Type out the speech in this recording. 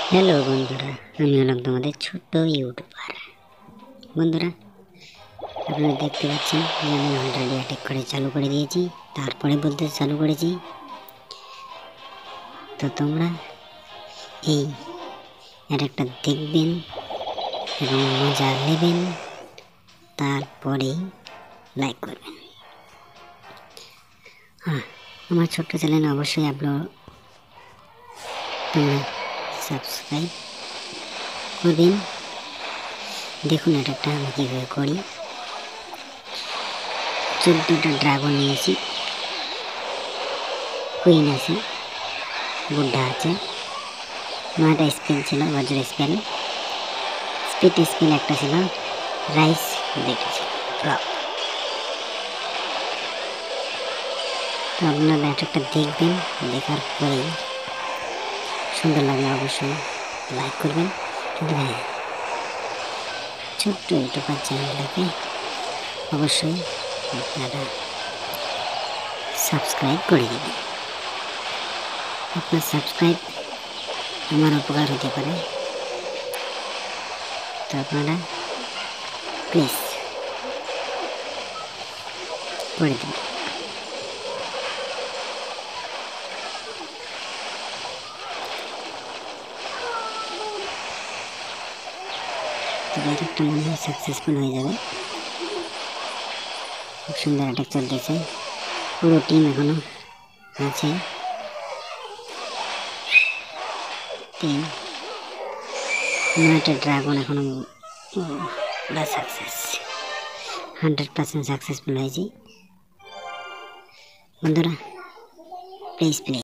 Hello বন্ধুরা, আমি হলাম তোমাদের ছোট্ট ইউটিউবার। বন্ধুরা, আপনারা দেখতে পাচ্ছেন যে আমি অলরেডি অ্যাটাক করে চালু করে দিয়েছি, তারপরে বলতে চালু করেছি। তো তোমরা এই অ্যাটাকটা দেখবেন এবং মজা নেবেন, তারপরে লাইক করবেন। আমার ছোট্ট চ্যানেলে অবশ্যই তোমরা সাবস্ক্রাইব করবেন। দেখুন অ্যাটাকটা আমি কীভাবে করি। 14টা ড্রাগন নিয়েছি, কুইন আছে, বুড্ডা আছে, 9টা স্পেল ছিল, বজ্র স্পেল, স্পিড স্পেল একটা ছিল, রাইস 2টা ছিল, ড্রপ। তো আপনারা অ্যাটাকটা দেখবেন, দেখার পরেই সুন্দর লাগলে অবশ্যই লাইক করবেন। কিন্তু হ্যাঁ, ছোট্ট ইউটিউবার চ্যানেলটাকে অবশ্যই আপনারা সাবস্ক্রাইব করে দেবেন। আপনার সাবস্ক্রাইব আমার উপকার হতে পারে, তো আপনারা প্লিজ করে দেবেন। তো অ্যাটাকটা মনে হয় সাকসেসফুল হয়ে যাবে। খুব সুন্দর অ্যাটাক চলতেছে, পুরো টিম এখনো আছে। 9টা ড্রাগন এখনো পুরো সাকসেস, 100% সাকসেসফুল হয়েছি। বন্ধুরা প্লিজ